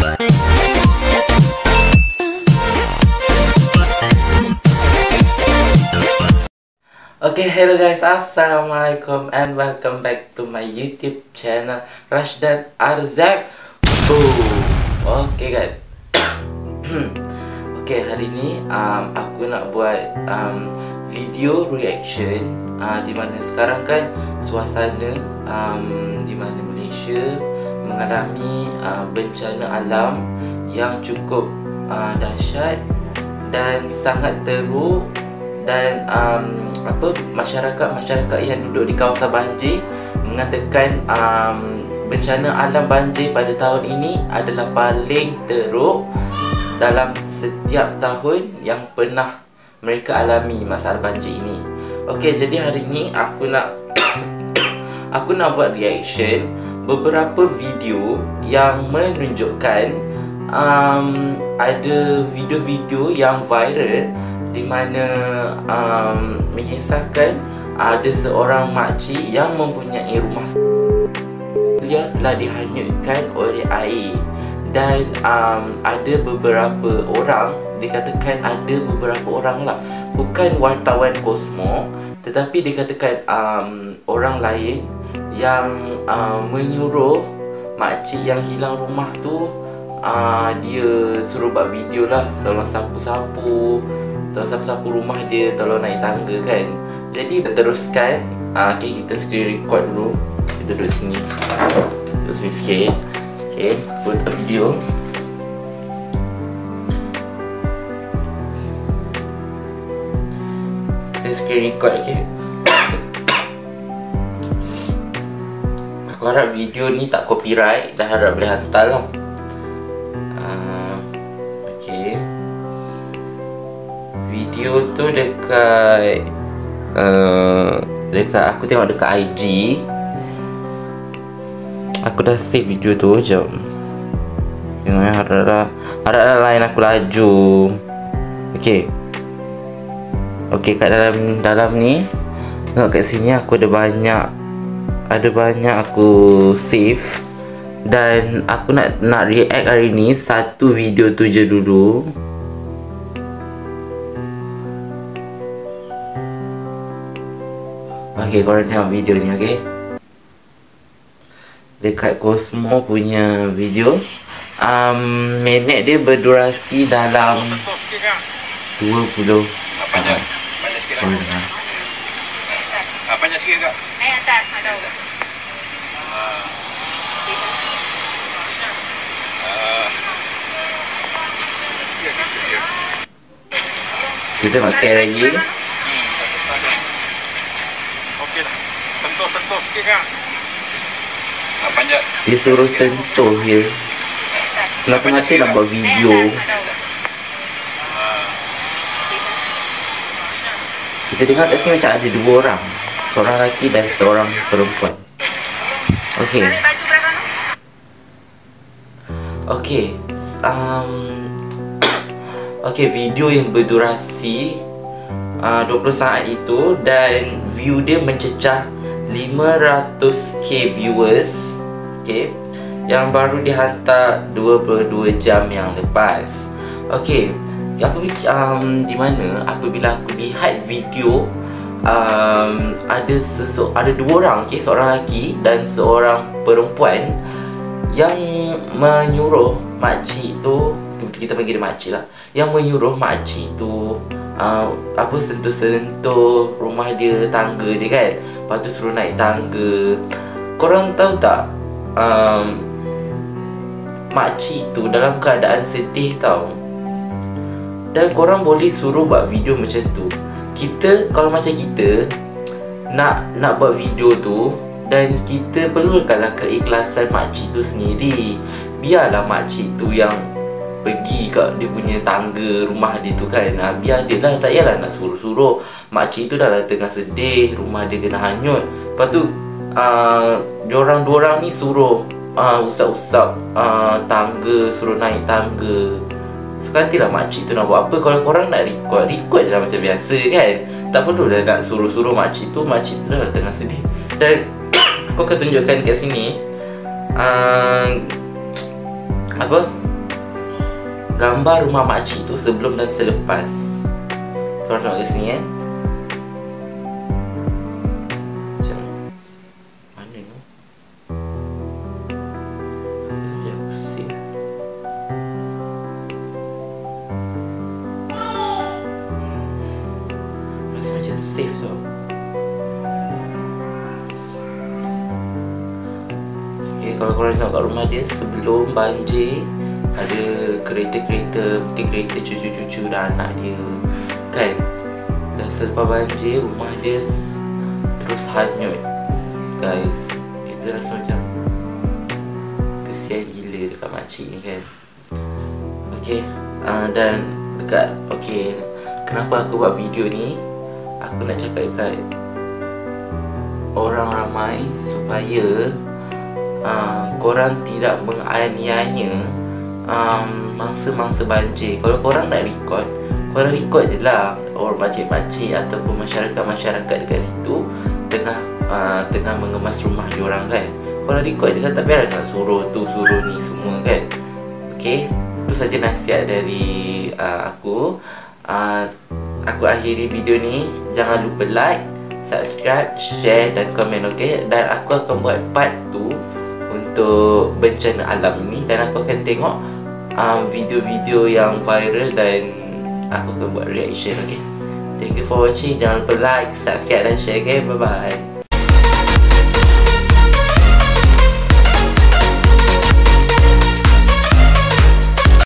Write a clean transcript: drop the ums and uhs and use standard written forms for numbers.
Okay, hello guys, assalamualaikum and welcome back to my YouTube channel Rashdan Arzak. Okay guys. Okay, hari ni aku nak buat video reaction di mana sekarang kan suasana di mana Malaysia mengalami bencana alam yang cukup dahsyat dan sangat teruk. Dan masyarakat yang duduk di kawasan banjir mengatakan bencana alam banjir pada tahun ini adalah paling teruk dalam setiap tahun yang pernah mereka alami masalah banjir ini. Okey, jadi hari ini aku nak buat reaction beberapa video yang menunjukkan ada video-video yang viral di mana mengisahkan ada seorang makcik yang mempunyai rumah dia telah dihanyutkan oleh air. Dan ada beberapa orang, dikatakan ada beberapa orang lah, bukan wartawan Cosmo, tetapi dikatakan orang lain yang menyuruh makcik yang hilang rumah tu, dia suruh buat video lah, tolong sapu-sapu rumah dia, tolong naik tangga kan. Jadi teruskan. Okay, kita screen record dulu. Kita duduk sini, duduk sini sikit. Okay, buat video. Kita screen record, okay. Aku harap video ni tak copyright dan harap boleh hantar lah. Okay, video tu dekat aku tengok dekat IG. Aku dah save video tu, jom. Tengok ya, haraplah line aku laju. Okay. Okay, kat dalam ni, tengok kat sini aku ada banyak aku save. Dan aku nak react hari ni satu video tu je dulu. Okay, korang tengok video ni, okay. Dekat Cosmo punya video, minit dia berdurasi dalam 20 Banyak sikit lah. Banyak sikit kak? Naik atas, ada. Kita tengok sekali lagi. Okey lah. Sentuh sikit kak. Panjat. Dia suruh sentuh je. Setengah-tengah nak buat video. Kita tengok kat sini macam ada dua orang, seorang lelaki dan seorang perempuan. Okey. Okey. Okey, video yang berdurasi 20 saat itu dan view dia mencecah 500k viewers. Okay, yang baru dihantar 22 jam yang lepas. Okay, di mana apabila aku lihat video, ada dua orang, okay, seorang lelaki dan seorang perempuan yang menyuruh makcik tu, kita panggil dia makcik lah, yang menyuruh makcik tu sentuh-sentuh rumah dia, tangga dia kan. Lepas tu suruh naik tangga. Korang tahu tak, makcik tu dalam keadaan sedih tau. Dan korang boleh suruh buat video macam tu. Kita, kalau macam kita nak buat video tu, dan kita perlukanlah keikhlasan makcik tu sendiri. Biarlah makcik tu yang pergi kat dia punya tangga rumah dia tu kan. Biar dia lah, tak payahlah nak suruh-suruh. Makcik tu dah lah tengah sedih, rumah dia kena hanyut. Lepas tu dua orang ni suruh usap-usap tangga, suruh naik tangga. So nantilah makcik tu nak buat apa. Kalau korang nak record je lah macam biasa kan. Tak perlu dah nak suruh-suruh makcik tu dah lah tengah sedih. Dan aku akan tunjukkan kat sini gambar rumah makcik tu sebelum dan selepas. Korang tengok kat sini kan. Macam mana tu? Sekejap aku save. Rasa macam save tau. Okay, kalau korang tengok kat rumah dia sebelum banjir, ada kereta-kereta, mungkin kereta cucu-cucu dan anak dia kan. Dan selepas banjir, rumah dia terus hanyut. Guys, kita rasa macam kesian gila dekat makcik ni kan. Okay, dan dekat, okay, kenapa aku buat video ni? Aku nak cakap dekat orang ramai supaya korang tidak menganiaya mangsa-mangsa banjir. Kalau korang nak record, korang record je lah orang pakcik-pakcik ataupun masyarakat-masyarakat dekat situ tengah mengemas rumah diorang kan. Korang record je lah, tak payah nak suruh tu, suruh ni semua kan. Okay, itu saja nasihat dari aku. Aku akhiri video ni. Jangan lupa like, subscribe, share dan komen, okay. Dan aku akan buat part 2 untuk bencana alam ini, dan aku akan tengok video-video yang viral dan aku akan buat reaction, okay. Thank you for watching. Jangan lupa like, subscribe dan share, okay. Bye bye.